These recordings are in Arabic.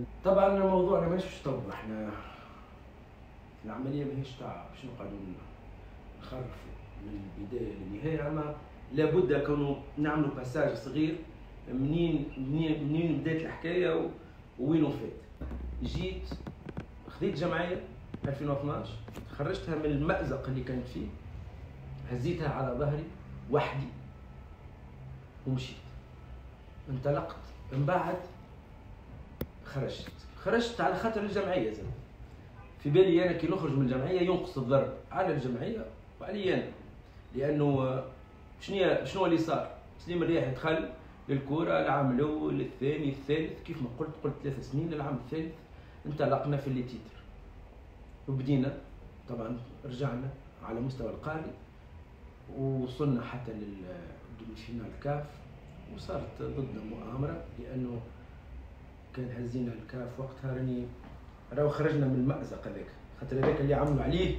طبعا الموضوع انا مانيش باش نطول. احنا العمليه ماهيش تاع باش نقعدوا نخرفوا من البدايه للنهايه، اما لابد كونوا نعملوا باساج صغير منين بدات الحكايه ووين وفات. جيت خذيت جمعيه 2012، خرجتها من المأزق اللي كانت فيه، هزيتها على ظهري وحدي ومشيت، انطلقت. من بعد خرجت على خاطر الجمعيه زاد. في بالي انا كي نخرج من الجمعيه ينقص الضرب على الجمعيه وعلي انا، لانه شنو اللي صار؟ سليم الرياحي دخل للكره العام الاول الثاني الثالث، كيف ما قلت 3 سنين. العام الثالث انطلقنا في اللي تيتر وبدينا، طبعا رجعنا على مستوى القاري ووصلنا حتى للدومي فينال كاف، وصارت ضدنا مؤامره لانه كان هزينا الكاف وقتها. راهو خرجنا من المأزق هذاك، خاطر هذاك اللي عملوا عليه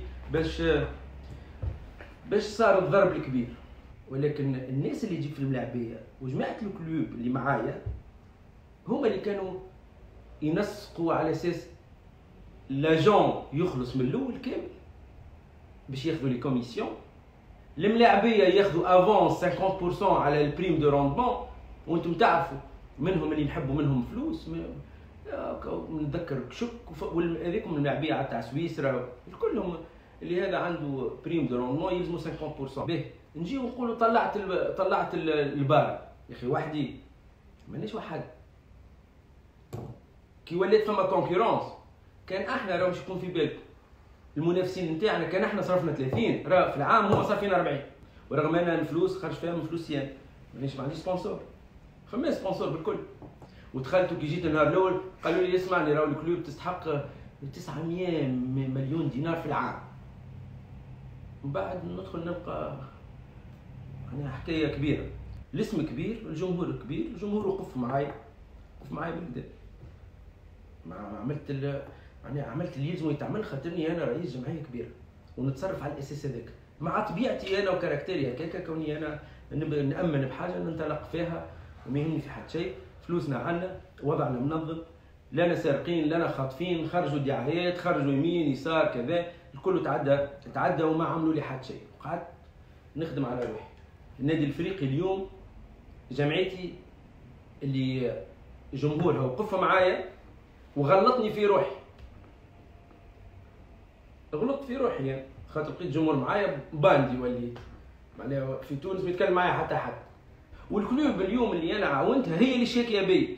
باش صار الضرب الكبير. ولكن الناس اللي تجي في الملاعبيه وجماعه الكلوب اللي معايا هما اللي كانوا ينسقوا على اساس لاجون يخلص من الاول كامل باش ياخذوا لي كوميسيون، الملاعبيه ياخذوا افونس 50% على البريم دو روندمون. وانتم تعرفوا منهم اللي نحبوا منهم فلوس، نتذكر كشك هذيكم الملاعبيه تاع سويسرا كلهم اللي هذا عنده بريم دو روندمون يلزموا 50%. به نجيو نقولوا طلعت البار يا اخي وحدي، مانيش وحد. كي ولات فما كونكورونس كان احنا راه مش يكون في بالكم المنافسين نتاعنا، كان احنا صرفنا 30 راه في العام هما صارفين 40، ورغم ان الفلوس خرج فيها من فلوسي انا، مانيش ما عنديش سبونسور، فما سبونسور بالكل. ودخلت وكي جيت النهار الاول قالوا لي اسمعني راهو الكلوب تستحق 900 مليون دينار في العام. من بعد ندخل نلقى يعني حكايه كبيره، الاسم كبير، الجمهور كبير، الجمهور وقف معايا بالكدا. عملت اللي يلزم يتعمل، خاطرني انا رئيس جمعيه كبيره ونتصرف على الاساس هذاك، مع طبيعتي انا وكاركتيري هكاك، كوني انا نامن بحاجه ننطلق فيها وما يهمني في حد شيء. فلوسنا عنا، وضعنا منظم، لا سارقين لا خاطفين، خرجوا دعايات، خرجوا يمين يسار كذا، الكل تعدى وما عملوا لي حد شيء. قعدت نخدم على روحي. النادي الافريقي اليوم جمعيتي اللي جمهورها وقف معايا وغلطني في روحي، غلطت في روحي يعني، خاطر لقيت جمهور معايا باندي وليت معناها في تونس ما يتكلم معايا حتى حد. والكلوب اليوم اللي انا عاونتها هي اللي شاكيه بي،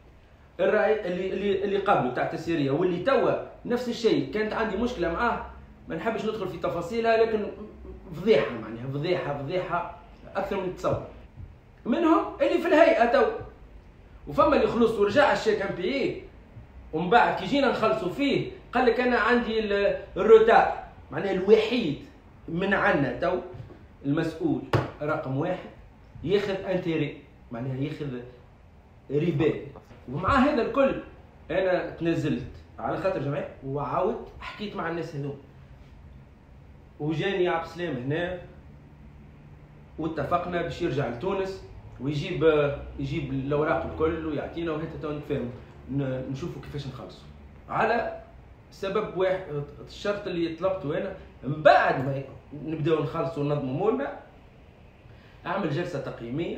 اللي قبله تاع التسييريه واللي توا نفس الشيء. كانت عندي مشكله معاه ما نحبش ندخل في تفاصيلها، لكن فضيحه معناها فضيحه اكثر من تصور. منهم اللي في الهيئه تو، وفما اللي خلص ورجع الشيك ام بي، ومن بعد كي جينا نخلصوا فيه قال لك انا عندي الروتار، معناها الوحيد من عنا تو المسؤول رقم 1 ياخذ انتيري، معناها ياخذ ربا. ومع هذا الكل انا تنزلت على خاطر جمعيه وعاودت حكيت مع الناس هذوما، وجاني عبد السلام هنا واتفقنا باش يرجع لتونس ويجيب الاوراق الكل ويعطينا، وهذا تو نتفاهموا نشوفوا كيفاش نخلصوا على سبب واحد. الشرط اللي طلبته انا من بعد ما نبداو نخلصوا وننظموا امورنا، اعمل جلسه تقييميه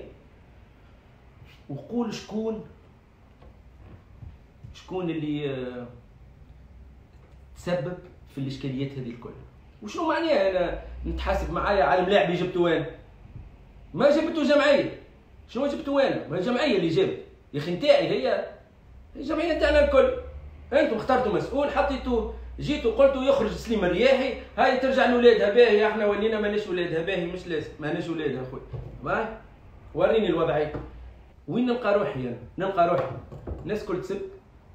وقول شكون اللي تسبب في الاشكاليات هذه الكل. وشنو معناها انا نتحاسب معايا على الملاعب اللي جبته انا؟ ما جبته جمعيه، شنو جبته انا؟ ما الجمعيه اللي جابت يا اخي نتاعي، هي الجمعيه نتاعنا الكل. انتم اخترتوا مسؤول، حطيتوه، جيتوا قلتوا يخرج سليم الرياحي، هاي ترجع لولادها باهي، احنا ولينا ماناش ولادها باهي، مش لازم ماناش ولادها اخويا. وريني الوضعيه وين نلقى روحي انا؟ نلقى روحي الناس كل تسب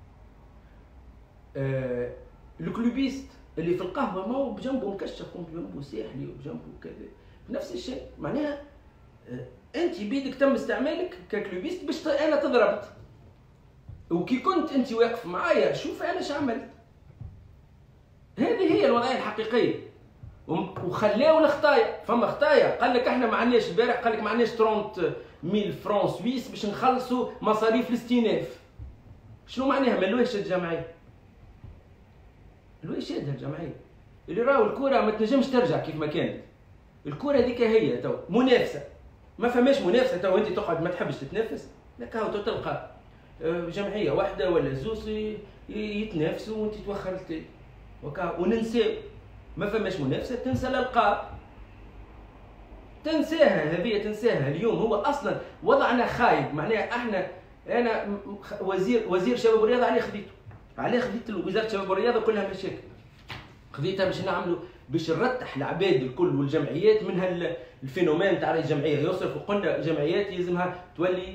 الكلوبيست اللي في القهوه، ما هو بجنبه مكشف وبجنبه ساحلي وبجنبه كذا، نفس الشيء. معناها انت بيدك تم استعمالك ككلوبيست باش انا تضربت، وكي كنت انت واقف معايا شوف انا اش عملت. هذه هي الوضعيه الحقيقيه. وخلاو الخطايا، فما خطايا قال لك احنا ما عندناش البارح، قال لك ما عندناش 30,000 فرون سويس باش نخلصوا مصاريف الاستئناف. شنو معناها ما لويش الجمعيه؟ لويش يدها الجمعيه؟ اللي راهو الكره ما تنجمش ترجع كيف ما كانت. الكره هذيك هي تو منافسه، ما فماش منافسه تو انت تقعد ما تحبش تتنافس، لك هاو تلقى جمعيه واحده ولا زوز يتنافسوا وانت توخر الثاني وننساو. ما فماش منافسه، تنسى الالقاب، تنساها هذه تنساها. اليوم هو اصلا وضعنا خايب، معناها انا وزير شباب الرياضه عليه خذيت وزاره الشباب والرياضه كلها مشاكل، خذيتها باش نعملوا باش نرتح العباد الكل والجمعيات من الفينومين تاع الجمعيه يصرف. وقلنا جمعيات يلزمها تولي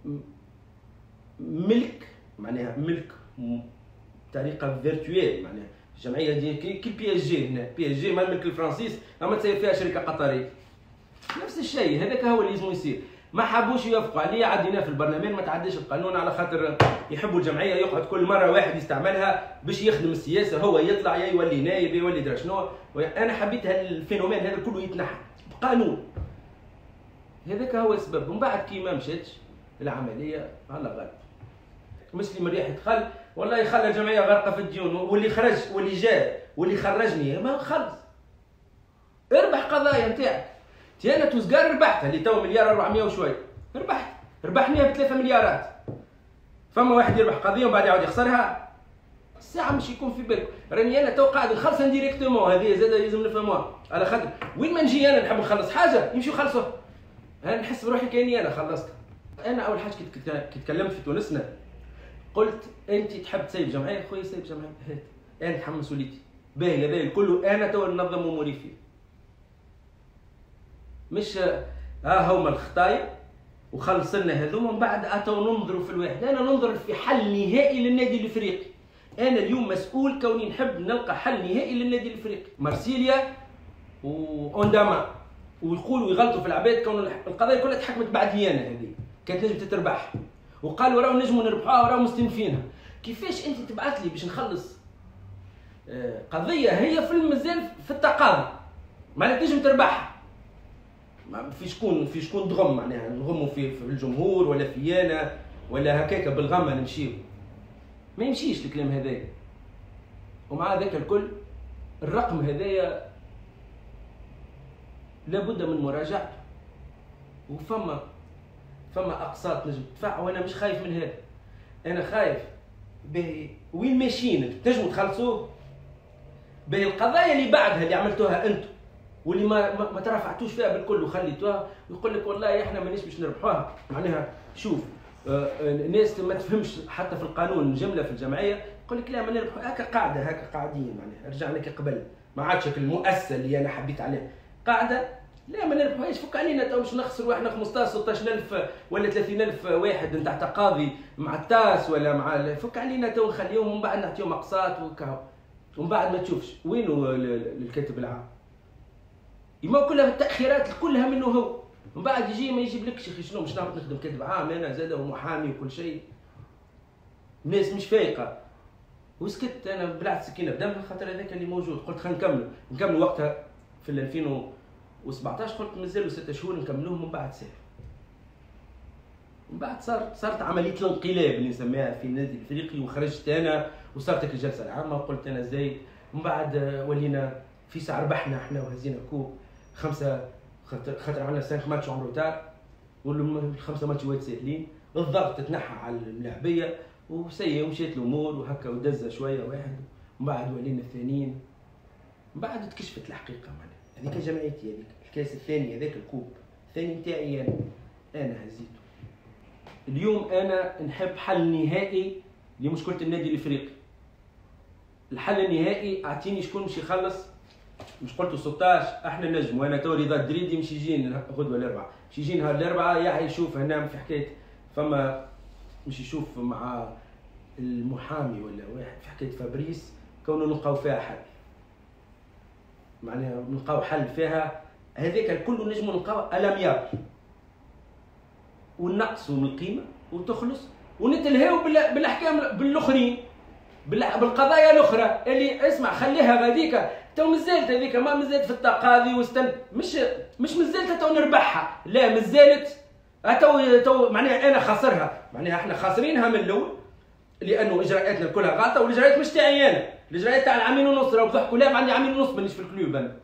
ملك، معناها ملك بطريقه فيرتويال، معناها الجمعيه دي كي بي اس جي. هنا بي اس جي ما الملك الفرنسيس اما تصير فيها شركه قطريه، نفس الشيء هذاك هو اللي لازم يصير. ما حبوش يوافقوا عليه، عديناه في البرلمان ما تعديش القانون على خاطر يحبوا الجمعيه يقعد كل مره واحد يستعملها باش يخدم السياسه، هو يطلع يا يولي نايب يولي درا شنو. انا حبيت الفينومين هذا كله يتنحى بقانون، هذاك هو السبب. ومن بعد كي ما مشاتش العمليه على غلط. مسلم من ريحه خل والله خلى الجمعيه غارقه في الديون، واللي خرج واللي جاء واللي خرجني ما خلص. اربح قضايا نتاعك. انا توزقار ربحتها اللي تو مليار 400 وشويه، ربحناها ب3 مليارات. فما واحد يربح قضيه ومن بعد يعاود يخسرها. الساعه مش يكون في بالك راني انا تو قاعد نخلصها ديريكتومون، هذه زاد لازم نفهموها على خاطر وين ما نجي انا نحب نخلص حاجه يمشيو يخلصوها. انا نحس بروحي كاني انا خلصت. انا اول حاجه كي تكلمت في تونسنا قلت انت تحب تسيب جمعيه خويا سيب جمعيه، هات انا نتحمل مسؤوليتي. باهي هذا الكل انا تو ننظم اموري فيه، مش هما الخطايا وخلص لنا هذوما ومن بعد اتوا ننظروا في الواحد. انا ننظر في حل نهائي للنادي الافريقي. انا اليوم مسؤول كوني نحب نلقى حل نهائي للنادي الافريقي. مارسيليا واونداما ويقولوا يغلطوا في العباد كون القضايا كلها تحكمت بعدي انا، هذه كانت نجم تتربح وقالوا راهو نجموا نربحوها وراهو مستنفينها. كيفاش انت تبعث لي باش نخلص قضيه هي في المازال في التقاضي معناتها تنجم تربحها؟ ما في شكون ضغم، معناها نغموا في الجمهور ولا في انا ولا هكاك بالغمه نمشيو، ما يمشيش الكلام هذايا. ومع ذاك الكل الرقم هذايا لابد من مراجعته، وفما اقساط نجم تدفع وانا مش خايف من هذا. انا خايف باهي وين ماشيين تنجموا تخلصوه، باهي القضايا اللي بعدها اللي عملتوها انتم واللي ما ترفعتوش فيها بالكل وخليتوها ويقول لك والله احنا مانيش باش نربحوها. معناها شوف الناس ما تفهمش حتى في القانون جمله في الجمعيه يقول لك لا ما نربحوا هكا قاعده هكا قاعدين، معناها رجعنا كي قبل ما عادش المؤسسه اللي انا حبيت عليها قاعده لا ما نربحوهاش. فك علينا تو باش نخسروا احنا 15 16000 ولا 30000 واحد نتاع تقاضي مع التاس ولا مع فك علينا تو نخليهم ومن بعد نعطيهم اقساط وكا ومن بعد ما تشوفش وينو الكاتب العام. يما كلها التاخيرات كلها منه هو، من بعد يجي ما يجيبلكش اخي شنو مش نعرف نخدم كاتب عام انا زاد ومحامي وكل شيء. الناس مش فايقه وسكت. انا بلعت سكينه بدم خاطر هذاك اللي موجود. قلت خلينا نكمل وقتها في 2017 قلت مازالوا 6 شهور نكملوهم من بعد سير. من بعد صارت عمليه الانقلاب اللي نسميها في النادي الافريقي وخرجت انا وصارت الجلسه العامه وقلت انا زايد. من بعد ولينا في ساعه ربحنا احنا وهزينا كوب 5 خاطر عملنا 5 ماتش اون روتار وال5 ماتشات ساهلين. الضغط تنحى على اللاعبيه وسيء ومشيت الامور وهكا ودزه شويه واحد. من بعد ولينا الثانيين. من بعد تكشفت الحقيقه معناها هذيك جمعيتي هذيك الكاس الثاني هذاك الكوب الثاني نتاعي انا هزيته. اليوم انا نحب حل نهائي لمشكله النادي الافريقي. الحل النهائي اعطيني شكون باش يخلص. مش قلتوا 16 احنا نجم وانا تو رضا الدريدي مش يجين غدوه الاربعاء مش يجي نهار الاربعاء يا يشوف هنا في حكايه فما مش يشوف مع المحامي ولا واحد في حكايه فابريس كونه نلقاو فيها حل. معناها نلقاو حل فيها هذاك الكل نجموا نلقاو الاميار ونقصوا من القيمه وتخلص ونتلهاو بالاحكام بالاخرين بالقضايا الاخرى اللي اسمع خليها غاديكا تو مازالت هذيك ما مازالت في التقاضي مش مازالت تو نربحها لا مازالت تو معناها انا خاسرها معناها احنا خاسرينها من الاول لانه اجراءاتنا كلها غلطه، والاجراءات مش تاعي انا، الاجراءات تاع العامين ونص. راهو ضحكوا لي، عندي عامين ونص مانيش في الكلوب، انا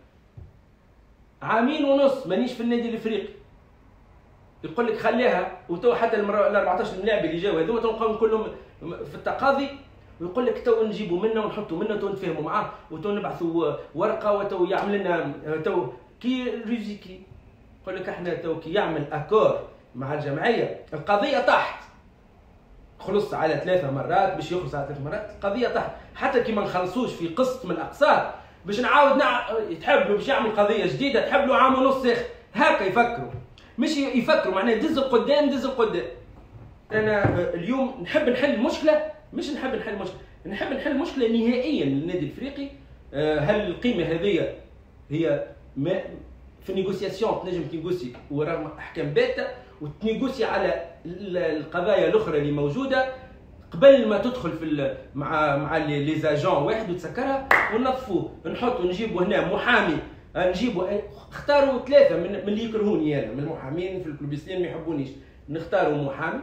عامين ونص مانيش في النادي الافريقي. يقول لك خليها، وتو حتى ال 14 لاعب اللي جاوا هذوما تو كلهم في التقاضي، ويقول لك تو نجيبوا منه ونحطوا منه، تو نتفاهموا معاه، وتو نبعثوا ورقه، وتو يعمل لنا تو كي ريزيكي. يقول لك احنا تو كي يعمل اكور مع الجمعيه القضيه طاحت، خلص على 3 مرات باش يخلص على 3 مرات، القضيه طاحت. حتى كي ما نخلصوش في قسط من الاقساط باش نعاود تحبلوا باش يعمل قضيه جديده، تحبلوا عام ونص اخر. هكا يفكروا، مش يفكروا معناها دز القدام دز القدام. انا اليوم نحب نحل مشكله، مش نحب نحل مشكله، نحب نحل مشكله نهائيا للنادي الافريقي. هل القيمه هذه هي في النيغوسياسيون تنجم تنيغوسي ورغم احكام باته، وتنيغوسي على القضايا الاخرى اللي موجوده قبل ما تدخل في مع لي زاجون واحد وتسكرها ونظفوه، نحطوا نجيبوا هنا محامي، نجيبوا اختاروا 3 من اللي يكرهوني انا من المحامين في الكلوبيستين ما يحبونيش، نختاروا محامي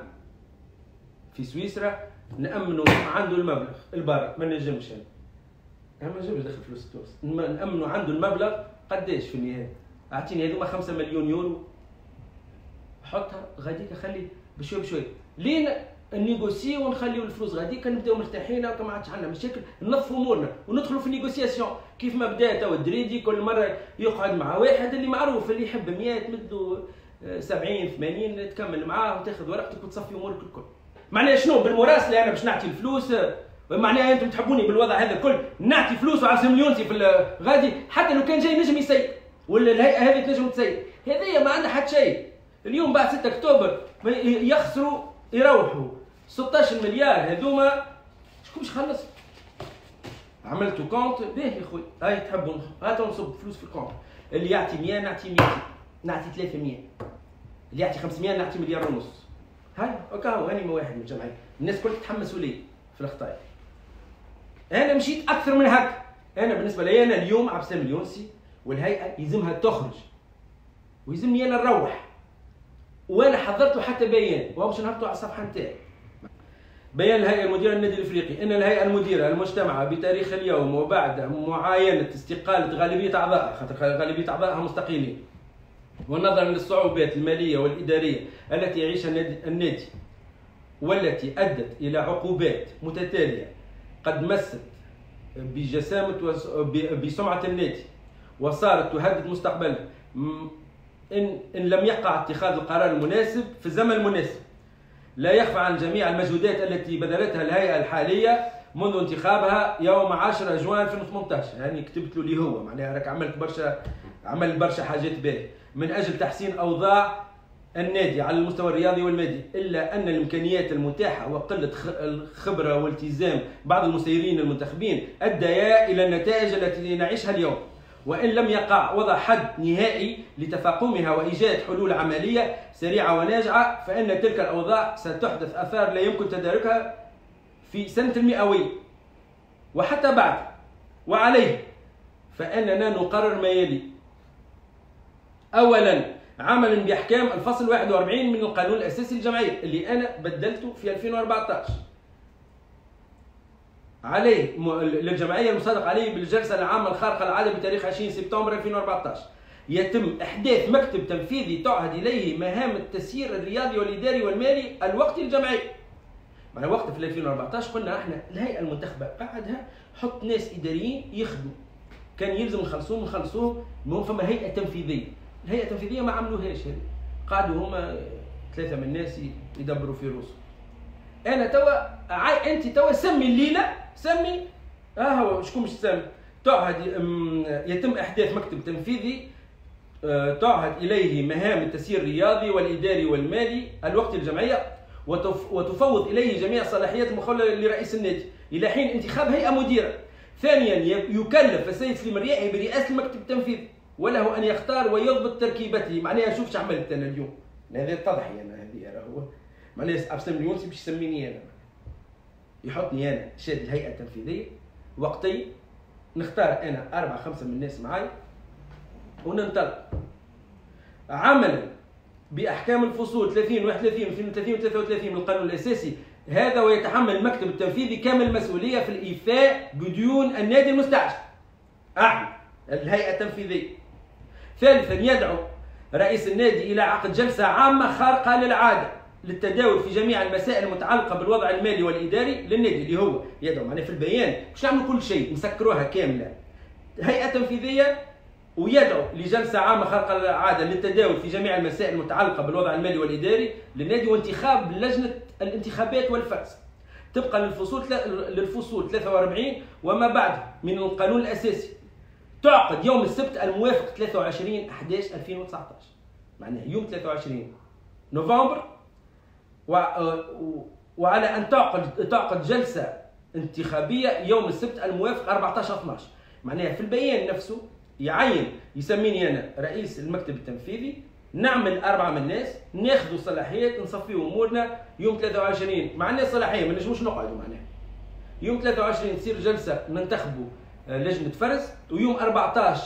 في سويسرا نأمنوا عنده المبلغ البر، ما نجمش انا ما نجمش ندخل فلوس تونس، نأمنوا عنده المبلغ قداش في النهايه؟ اعطيني هذوما 5 مليون يورو، حطها غاديك خلي بشوي بشوي لين النيغوسي ونخليو الفلوس غاديك نبداو مرتاحين وما عادش عندنا مشاكل، ننظفوا امورنا وندخلوا في النيغوسياسيون كيف ما بدا تو الدريدي كل مره يقعد مع واحد اللي معروف اللي يحب 100 تمدوا 70 80 تكمل معاه وتاخذ ورقتك وتصفي امورك الكل. معناها شنو بالمراسله انا باش نعطي الفلوس؟ معناها انتم تحبوني بالوضع هذا الكل نعطي فلوس وعلى مليونتي في غادي، حتى لو كان جاي نجم يسيء ولا الهيئه هذه تنجم تسيء، هذه ما عندها حتى شيء. اليوم بعد 6 اكتوبر يخسروا يروحوا 16 مليار هذوما، شكون باش يخلص؟ عملتوا كونت باهي يا خويا، هاي تحبوا هاتوا نصب فلوس في الكونت، اللي يعطي 100 نعطي 200 نعطي 300، اللي يعطي 500 نعطي مليار ونص. هاي هكا هو هاني واحد من الجمعيه، الناس الكل تحمسوا لي في الاخطاء. انا مشيت اكثر من هكا، انا بالنسبه لي انا اليوم عبد السلام اليونسي والهيئه يلزمها تخرج ويلزمني انا نروح، وانا حضرت له حتى بيان ومش نهبطوا على الصفحه نتاعي. بيان الهيئه المديره للنادي الافريقي ان الهيئه المديره المجتمعه بتاريخ اليوم وبعد معاينه استقاله غالبيه اعضائها، خاطر غالبيه اعضائها مستقيلين، ونظرا للصعوبات الماليه والاداريه التي يعيشها النادي والتي ادت الى عقوبات متتاليه قد مست بجسامه بسمعه النادي وصارت تهدد مستقبله إن لم يقع اتخاذ القرار المناسب في الزمن المناسب. لا يخفى عن جميع المجهودات التي بذلتها الهيئة الحالية منذ انتخابها يوم 10 جوان 2018، يعني كتبت له اللي هو معناها راك عملت برشا حاجات باهية من أجل تحسين أوضاع النادي على المستوى الرياضي والمادي، إلا أن الإمكانيات المتاحة وقلة الخبرة والتزام بعض المسيرين المنتخبين أديا إلى النتائج التي نعيشها اليوم. وإن لم يقع وضع حد نهائي لتفاقمها وإيجاد حلول عملية سريعة وناجعة، فإن تلك الأوضاع ستحدث آثار لا يمكن تداركها في سنة المئوية وحتى بعد. وعليه فإننا نقرر ما يلي: أولا، عملا بأحكام الفصل 41 من القانون الأساسي للجمعية اللي أنا بدلته في 2014 عليه للجمعية المصادق عليه بالجلسة العامة الخارقة العادة بتاريخ 20 سبتمبر 2014 يتم إحداث مكتب تنفيذي تعهد إليه مهام التسيير الرياضي والإداري والمالي الوقتي للجمعية. مع وقت في 2014 قلنا احنا الهيئة المنتخبة قعدها حط ناس إداريين يخدموا، كان يلزم نخلصوهم، المهم فما هيئة تنفيذية. الهيئة التنفيذية ما عملوهاش، قعدوا هما 3 من الناس يدبروا في روسهم. أنا توا أنت توا سمي الليلة، سمي هو شكون باش تسمي؟ تعهد يتم إحداث مكتب تنفيذي تعهد إليه مهام التسيير الرياضي والإداري والمالي الوقتي للجمعية، وتفوض إليه جميع الصلاحيات المخولة لرئيس النادي إلى حين انتخاب هيئة مديرة. ثانيا، يكلف السيد سليم الرياحي برئاسة المكتب التنفيذي وله أن يختار ويضبط تركيبته. معناها شوف عملت أنا اليوم، هذا تضحي أنا هذه راهو معناها عبد السلام اليونسي باش يسميني أنا، يحطني أنا شاد الهيئة التنفيذية وقتي، نختار أنا 4 5 من الناس معاي وننطلق عملا بأحكام الفصول 30 31 32 33 من القانون الأساسي هذا ويتحمل المكتب التنفيذي كامل المسؤوليه في الايفاء بديون النادي المستعجل. احنا الهيئه التنفيذيه. ثالثا يدعو رئيس النادي الى عقد جلسه عامه خارقه للعاده للتداول في جميع المسائل المتعلقه بالوضع المالي والاداري للنادي، اللي هو يدعو معناها في البيان مش نعملوا كل شيء نسكروها كامله. هيئه تنفيذيه ويدعو لجلسه عامه خارقه للعاده للتداول في جميع المسائل المتعلقه بالوضع المالي والاداري للنادي وانتخاب لجنه الانتخابات والفرز طبقا للفصول 43 وما بعد من القانون الاساسي. تعقد يوم السبت الموافق 23/11/2019 معناها يوم 23 نوفمبر، وعلى ان تعقد جلسه انتخابيه يوم السبت الموافق 14/12. معناها في البيان نفسه يعين يسميني انا رئيس المكتب التنفيذي، نعمل 4 من الناس ناخذوا صلاحيات نصفيوا امورنا يوم 23 مع الناس صلاحيه ما نجموش نقعدوا معناها. يوم 23 تصير جلسه ننتخبوا لجنه فرز، ويوم 14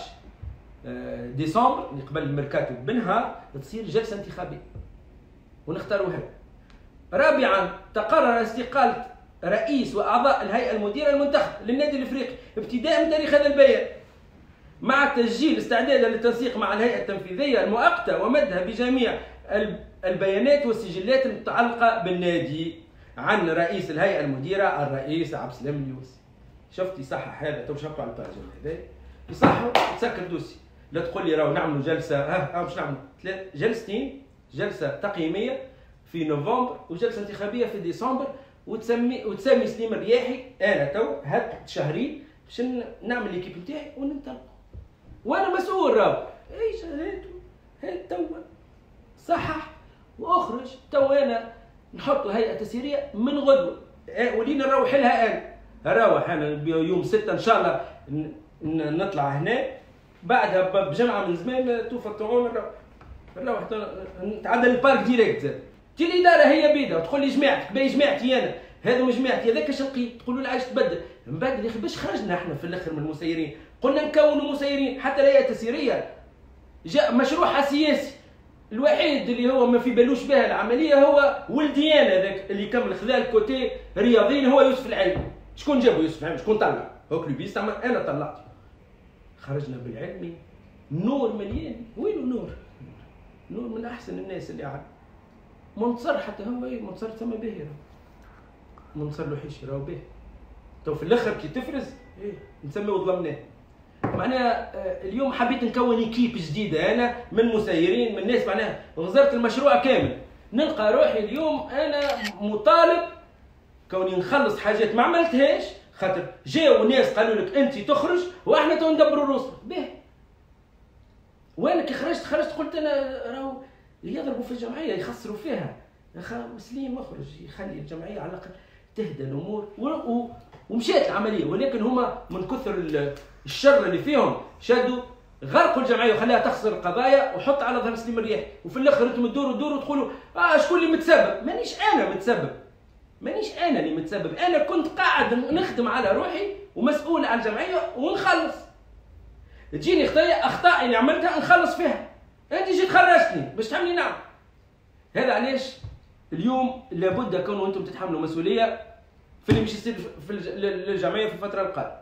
ديسمبر اللي قبل الميركاتو بنهار تصير جلسه انتخابيه ونختاروا هذا. رابعا تقرر استقاله رئيس واعضاء الهيئه المديره المنتخب للنادي الافريقي ابتداء من تاريخ هذا البيان، مع تسجيل استعدادا للتنسيق مع الهيئه التنفيذيه المؤقته ومدها بجميع البيانات والسجلات المتعلقه بالنادي عن رئيس الهيئه المديره الرئيس عبد السلام اليوسي. شفت يصحح هذا تو شافوا على الباج هذا يصحوا تسكر دوسي، لا تقول لي راهو نعملوا جلسه مش نعملوا جلستين، جلسه تقييميه في نوفمبر وجلسه انتخابيه في ديسمبر، وتسمي سليم الرياحي انا تو هات شهرين باش نعمل ليكيب نتاعي وننطلق وانا مسؤول راهو. ايش هات تو صحح واخرج تو انا نحط هيئه تسييريه من غدوه ولينا نروح لها انا نروح انا يوم 6 ان شاء الله نطلع هنا بعدها بجمعه من زمان توفى نروح نتعدى البارك ديريكت. تي الاداره هي بيدها وتقول لي جماعتك باهي جماعتي انا هذا مش جماعتي هذاك اش لقيت تقولوا لي عايش تبدل من بعد يا اخي باش خرجنا احنا في الاخر من المسيرين قلنا نكونوا مسيرين حتى الهيئه التسييريه جاء مشروعها سياسي الوحيد اللي هو ما في بالوش بها العمليه هو ولديان هذاك اللي كمل خذا الكوتي رياضيين هو يوسف العلمي. شكون جابوا يوسف العلمي؟ شكون طلع؟ هو كلوبيست انا طلعته. خرجنا بالعلمي نور مليان. وينو نور؟ نور من احسن الناس اللي عاد منتصر حتى هو منتصر ثم به منتصر له حيش راهو به تو في الاخر كي تفرز نسميه ظلمناه. معناها اليوم حبيت نكون ايكيب جديده انا من مسيرين من ناس معناها غزرت المشروع كامل. نلقى روحي اليوم انا مطالب كوني نخلص حاجات ما عملتهاش خاطر جاوا ناس قالوا لك انت تخرج واحنا تو ندبروا روسنا به. وانا كي خرجت قلت انا راهو يضربوا في الجمعيه يخسروا فيها سليم اخرج يخلي الجمعيه على الاقل تهدى الامور ومشات العمليه. ولكن هما من كثر الشر اللي فيهم شادوا غرقوا الجمعيه وخلاها تخسر القضايا وحط على ظهر سليم الرياحي. وفي الاخر انتم تدوروا وتقولوا شكون اللي متسبب؟ مانيش انا اللي متسبب. انا كنت قاعد نخدم على روحي ومسؤول على الجمعيه ونخلص. تجيني اخطاء اللي عملتها نخلص فيها. انت جيت خرجتني باش تعملي نعم. هذا علاش اليوم لابد كونوا انتم تتحملوا مسؤوليه في اللي مش يصير في الجمعيه في الفتره القادمه.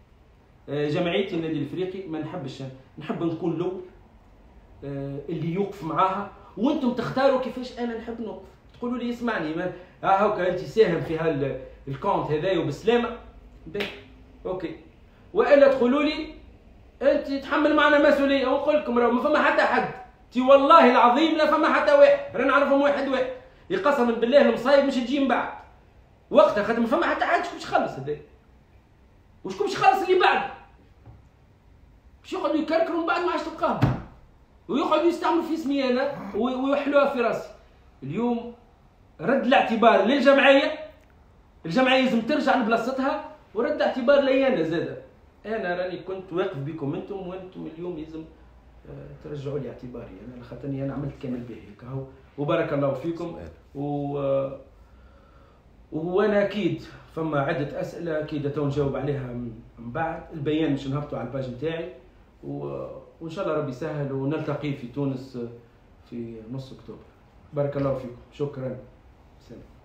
جمعيتي النادي الافريقي ما نحبش نحب نكون الاول اللي يوقف معاها وانتم تختاروا كيفاش انا نحب نوقف. تقولوا لي اسمعني هاكا انت ساهم في الكونت هذايا وبسلامه اوكي، والا تقولوا لي انت تتحمل معنا مسؤوليه ونقول لكم راه ما فما حتى حد. تي والله العظيم لا فما حتى واحد، رانا نعرفهم واحد قسما بالله المصايب مش تجي من بعد وقتها خاطر ما فما حتى حد. شكون باش يخلص هذا؟ وشكون باش يخلص اللي بعد؟ باش يقعدوا يكركروا من بعد ما عادش تلقاهم ويقعدوا يستعملوا في اسمي انا ويحلوها في راسي. اليوم رد الاعتبار للجمعيه، الجمعيه لازم ترجع لبلاصتها، ورد اعتبار لي انا زاده. انا راني كنت واقف بكم انتم وانتم اليوم لازم ترجعوا لي اعتباري انا خاطرني انا عملت كامل به هيك اهو. وبارك الله فيكم. وانا اكيد فما عده اسئله اكيد تو نجاوب عليها من بعد البيان باش نهبطوا على الباج نتاعي وان شاء الله ربي يسهل ونلتقي في تونس في نص اكتوبر. بارك الله فيكم. شكرا. سلام.